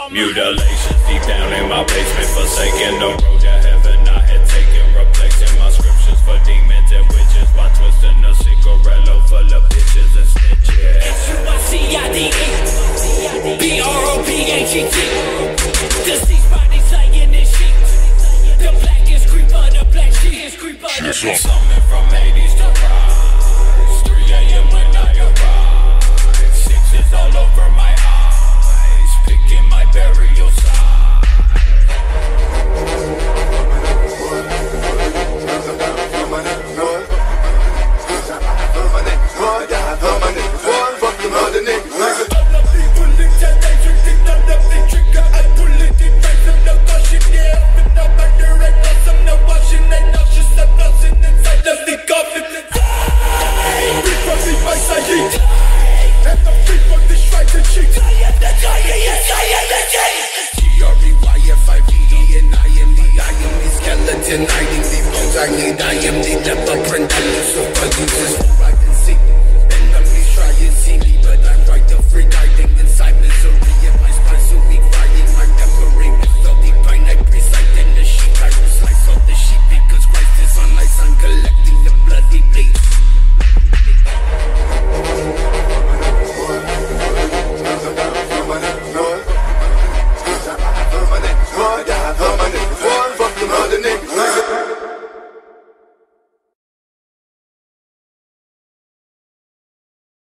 Mutilations deep down in my basement, forsaken the road to heaven I had taken, replacing my scriptures for demons and witches by twisting a cigarello full of bitches and snitches. S-U-I-C-I-D-E B-R-O-P-H-E-T